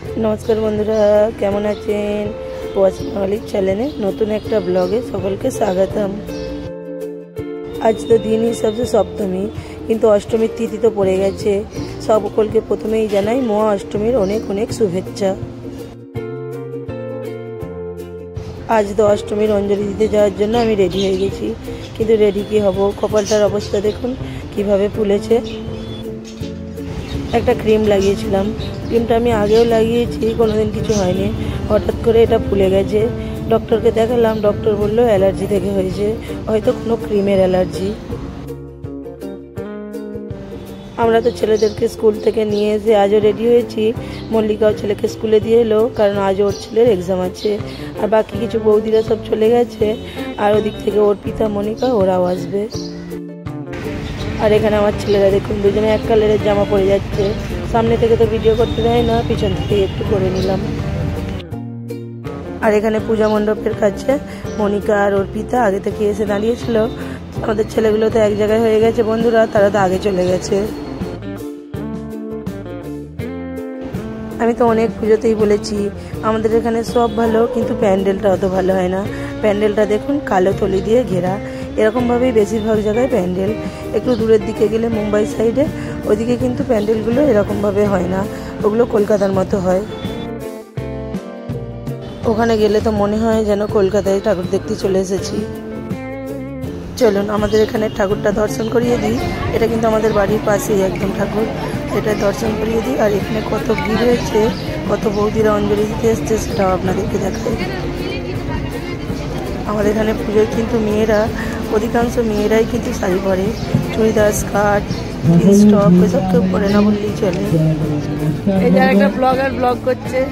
नमस्कार बंधुरा केमन आছেন প্রবাসী বাঙালির চ্যানেলে নতুন একটা ব্লগে সকলকে স্বাগতম। আজ তো দিন হিসাবে সপ্তমী, কিন্তু অষ্টমীর তিথি তো পড়ে গেছে। সকলকে প্রথমেই জানাই মহা অষ্টমীর অনেক অনেক শুভেচ্ছা। আজ তো অষ্টমীর অঞ্জলি দিতে যাওয়ার জন্য আমি রেডি হয়ে গেছি, কিন্তু রেডি কি হব, কপালটার অবস্থা দেখুন কিভাবে ফুলেছে। একটা ক্রিম লাগিয়েছিলাম, ক্রিমটা আমি আগেও লাগিয়েছি, কোনোদিন কিছু হয়নি। হঠাৎ করে এটা ফুলে গেছে। ডক্টরকে দেখালাম, ডক্টর বললো অ্যালার্জি থেকে হয়েছে, হয়তো কোনো ক্রিমের অ্যালার্জি। আমরা তো ছেলেদেরকে স্কুল থেকে নিয়ে এসে আজও রেডি হয়েছি। মল্লিকাও ছেলেকে স্কুলে দিয়ে এলো, কারণ আজও ওর ছেলের এক্সাম আছে। আর বাকি কিছু বৌদিরা সব চলে গেছে, আর ওদিক থেকে অর্পিতা, মনিকা ওরাও আসবে। আর এখানে আমার ছেলেরা দেখুন দুজনে এক কালারের জামা পরে যাচ্ছে। সামনে থেকে তো ভিডিও করতে দেয় না, পিছন থেকে একটু করে নিলাম। আর এখানে পূজা মণ্ডপের কাছে মনিকা আর অর্পিতা আগে থেকে এসে দাঁড়িয়েছিল। আমাদের ছেলেগুলো তো এক জায়গায় হয়ে গেছে বন্ধুরা, তারা তো আগে চলে গেছে। আমি তো অনেক পুজোতেই বলেছি আমাদের এখানে সব ভালো, কিন্তু প্যান্ডেলটা অত ভালো হয় না। প্যান্ডেলটা দেখুন কালো থলি দিয়ে ঘেরা, এরকমভাবেই বেশিরভাগ জায়গায় প্যান্ডেল। একটু দূরের দিকে গেলে মুম্বাই সাইডে, ওইদিকে কিন্তু প্যান্ডেলগুলো এরকমভাবে হয় না, ওগুলো কলকাতার মতো হয়। ওখানে গেলে তো মনে হয় যেন কলকাতায় ঠাকুর দেখতে চলে এসেছি। চলুন আমাদের এখানে ঠাকুরটা দর্শন করিয়ে দিই। এটা কিন্তু আমাদের বাড়ির পাশেই একদম ঠাকুর, এটা দর্শন করিয়ে দিই। আর এখানে কত ভিড় হয়েছে, কত বৌদিরা অঞ্জলি দিতে এসছে, সেটাও আপনাদেরকে দেখাই। আমাদের এখানে পুজোয় কিন্তু মেয়েরা, অধিকাংশ মেয়েরাই কিন্তু শাড়ি পরে, চুড়িদার, স্কার্ট, জিন্স টপ এসব কেউ পরে না বললেই চলে। এই যে একটা ব্লগার ব্লগ করছে।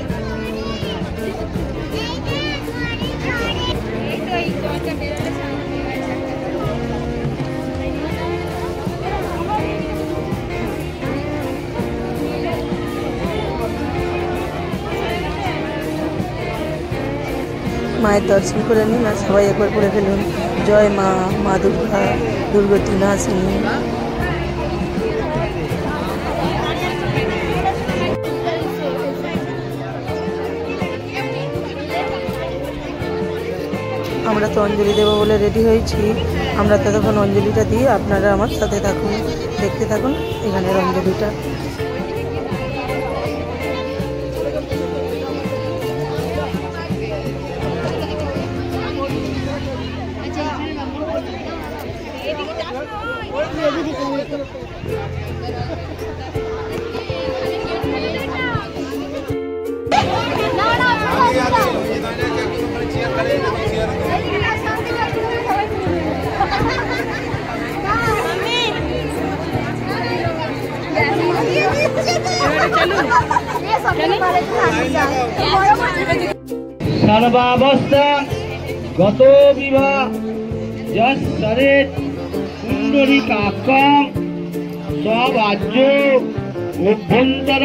মায়ের দর্শন করে নিন আর সবাই একবার করে ফেলুন জয় মা, মা দুর্গা, দুর্গতি নাসিনী। আমরা তো অঞ্জলি দেবো বলে রেডি হয়েছি। আমরা ততক্ষণ অঞ্জলিটা দিই, আপনারা আমার সাথে থাকুন, দেখতে থাকুন এখানের অঞ্জলিটা। সর্বাবস্থা গত বিবাহ যরে পুণ্ডরীকাক্ষং সবাজ্য অভ্যন্তর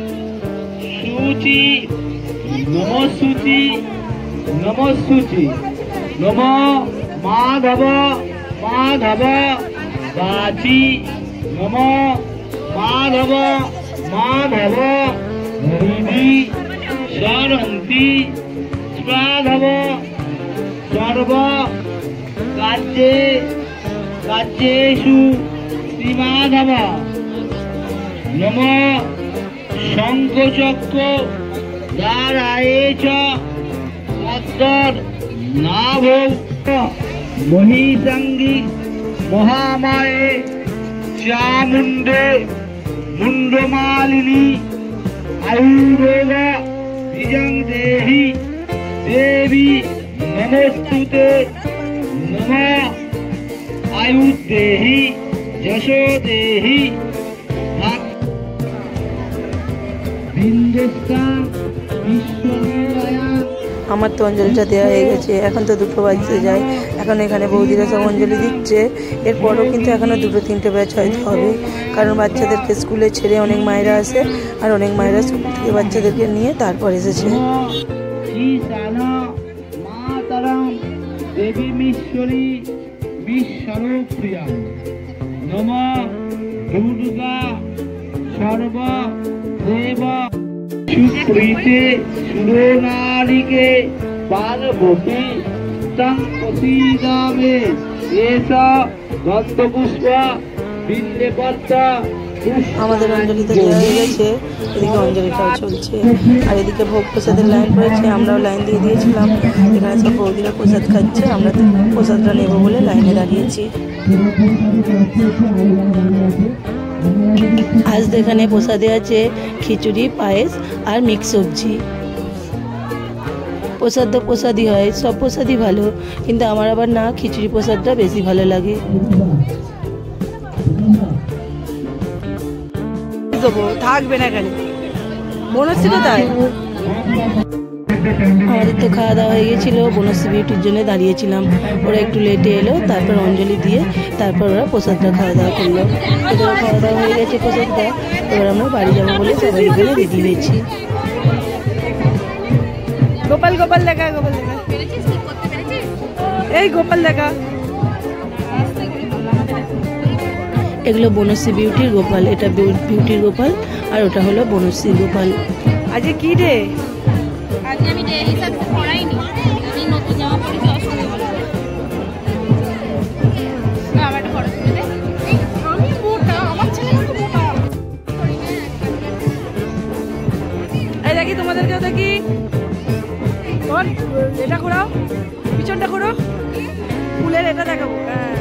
শুচি নমঃশুচি নমঃশুচি নম মাধব মাধব বাচি নম মাধব মাধব হরিধি সরন্তি স্বাধব সর্ব কার্যে কার্যেষু শ্রীমাধব নম শঙ্খচক্র দ্বারায়ে চ পদ্মর নাভ মহিষাঙ্গী মহামায়ে চামুণ্ডে মুণ্ডমালিনী আয়ুর্বেদ বিজং দেহি দেবী নমস্তুতে নম আয়ুর্দেহি যশো দেহি আমার তো অঞ্জলিটা দেওয়া হয়ে গেছে, এখন তো 2টো বাজতে যায়। এখন এখানে বৌদিরা সব অঞ্জলি দিচ্ছে। এরপরও কিন্তু এখনও 2-3টে ব্যাচ হয়তো হবে, কারণ বাচ্চাদেরকে স্কুলে ছেড়ে অনেক মায়েরা আসে, আর অনেক মায়েরা স্কুল থেকে বাচ্চাদেরকে নিয়ে তারপর এসেছে। নমঃ দুর্গা সর্ব দেব সুপ্রীতে সুরনারীকে পার্বতী তং প্রসীদামে এসা গন্ধপুষ্পা বিল্লেপত্রা। আমাদের অঞ্জলিতে দেওয়া হয়ে গেছে, এদিকে অঞ্জলি খাওয়া চলছে আর এদিকে ভোগ প্রসাদের লাইন পড়েছে। আমরাও লাইন দিয়ে দিয়েছিলাম, এখানে সব বৌদিরা প্রসাদ খাচ্ছে, আমরা প্রসাদটা নেবো বলে লাইনে দাঁড়িয়েছি। আজ এখানে প্রসাদে আছে খিচুড়ি, পায়েস আর মিক্স সবজি। প্রসাদ তো প্রসাদই হয়, সব প্রসাদই ভালো, কিন্তু আমার আবার না খিচুড়ি প্রসাদটা বেশি ভালো লাগে। থাকবে না এখানে বনশ্রী কোথায়? আমাদের তো খাওয়া দাওয়া হয়ে গেছিলো, বনশ্রী বিউটির জন্য দাঁড়িয়েছিলাম। ওরা একটু লেটে এলো, তারপর অঞ্জলি দিয়ে তারপর ওরা প্রসাদটা খাওয়া দাওয়া করলো। ওদেরও খাওয়া দাওয়া হয়ে গেছে প্রসাদটা, এবার আমরা বাড়ি যাবো বলে সবাই এখানে রেডি হয়েছি। গোপাল গোপাল দেখা, গোপাল দেখা, এই গোপাল দেখা। এগুলো বনশ্রী বিউটির গোপাল, এটা বিউটির গোপাল আর ওটা হলো বনশ্রী গোপাল। আজকে কি রে? আজকে আমি ডে হিসাব করাইনি, আমি নতুন জামা পরেছি, অসুবিধা হবে না। আমারটা খরচ করে দে, আমি মোটা, আমার ছেলে একটু মোটা। এই দেখি তোমাদেরকেও দেখি, এটা ঘোরাও, পিছনটা ঘোরো, ফুলের এটা দেখাবো।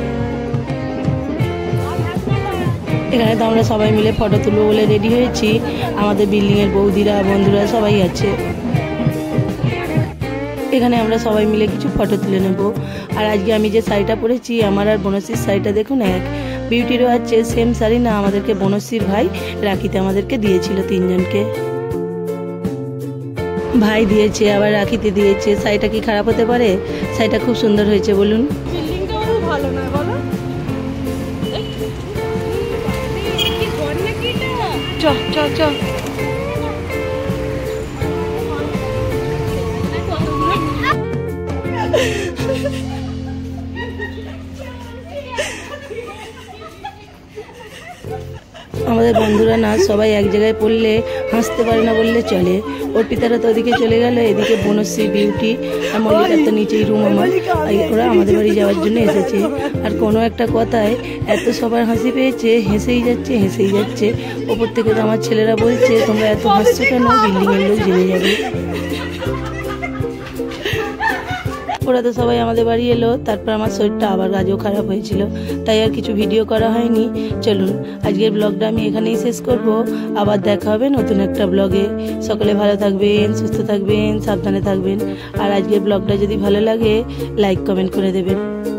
এখানে তো আমরা সবাই মিলে ফটো তুলবো বলে রেডি হয়েছি। আমাদের বিল্ডিংয়ের বৌদিরা, বন্ধুরা সবাই আছে। এখানে আমরা সবাই মিলে কিছু ফটো তুলে নেব। আর আজকে আমি যে শাড়িটা পরেছি, আমার আর বনশ্রীর শাড়িটা দেখুন এক। বিউটিরও আছে সেম শাড়ি, না আমাদেরকে বনশ্রীর ভাই রাখিতে আমাদেরকে দিয়েছিল, তিনজনকে ভাই দিয়েছে, আবার রাখিতে দিয়েছে। শাড়িটা কি খারাপ হতে পারে? শাড়িটা খুব সুন্দর হয়েছে বলুন। বিল্ডিংটাও ভালো না বলো? চ চ চ। আমাদের বন্ধুরা না সবাই এক জায়গায় পড়লে হাসতে পারে না বললে চলে। অর্পিতারা তো ওদিকে চলে গেল, এদিকে বনশ্রী, বিউটি আর মল্লিকার তো নিচেই রুম আমার, ওরা আমাদের বাড়ি যাওয়ার জন্য এসেছে। আর কোনো একটা কথায় এত সবার হাসি পেয়েছে, হেসেই যাচ্ছে হেসেই যাচ্ছে। ওপর থেকে তো আমার ছেলেরা বলছে তোমরা এত হাসছো কেন, বিল্ডিংয়ের লোক জেনে যাবে। ওরা তো সবাই আমাদের বাড়ি এলো, তারপর আমার শরীরটা আবার আজও খারাপ হয়েছিল, তাই আর কিছু ভিডিও করা হয়নি। চলুন আজকের ব্লগটা আমি এখানেই শেষ করব, আবার দেখা হবে নতুন একটা ব্লগে। সকলে ভালো থাকবেন, সুস্থ থাকবেন, সাবধানে থাকবেন। আর আজকের ব্লগটা যদি ভালো লাগে লাইক কমেন্ট করে দেবেন।